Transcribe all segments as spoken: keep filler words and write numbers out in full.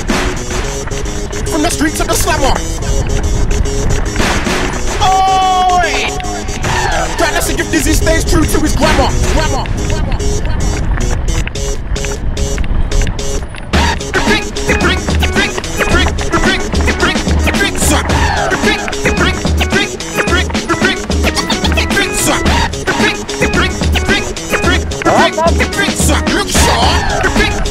From the street to the slammer. Oh, wait. Trying to see if Dizzy stays true to his grammar. Grammar. Look sharp.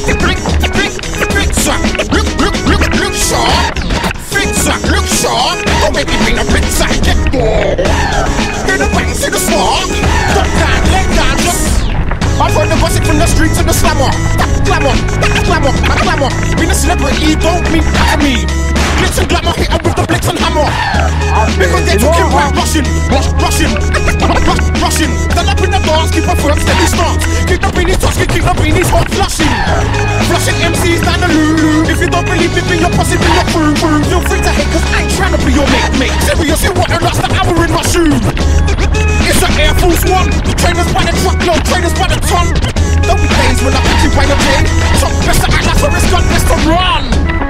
Look sharp. Look sharp. Don't make me bring a bit side. Hear the bang, see the spark. Top down, leg down, just. I've heard the gossip from the street to the slammer. Glamour, glamour, glamour. Being a celebrity don't mean that to me. Glitz and glamour, hit up with the blitz and hammer. Because they're talking about rushing, rushing, rushing. Stand up in the dance, keep a firm steady stance. Keep the beanies touching, keep the beanies hot flushing. Flushing M Cs down the loo. If you don't believe it, be your posse, be your crew. Feel free to hate, cause I ain't trying to be your mate, mate. Serious, you want to last an hour in my shoe. It's an Air Force One. Trainers by the truckload, trainers by the ton. There'll be days when I put you by the day. Top best to act like Forrest Gump, best to run.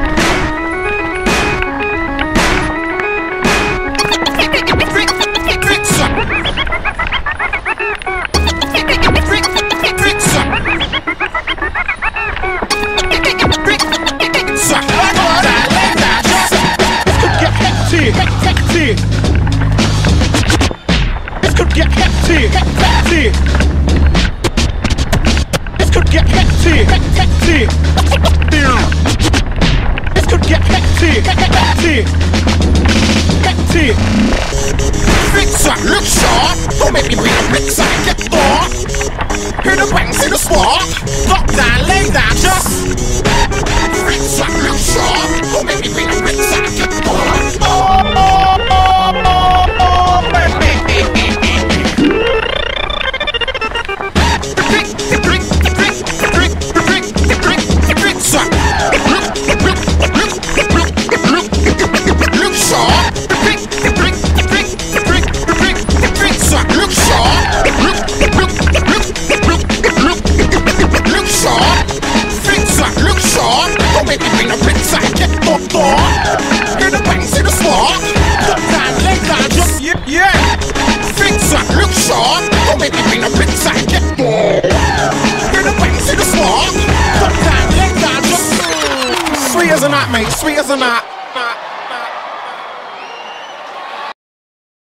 This could get hectic, hectic. This could get hectic, hectic. This could get hectic, hectic, hectic. Fixer, look sharp. Don't make me bring a mixer. Get far. Hear the bang, see the spark. Lock down, lay down, just. Fixer, look sharp. Don't make me bring a mixer. Get far. Oh, oh, oh, oh, oh, baby. Sweet as a nut, mate, sweet as a nut.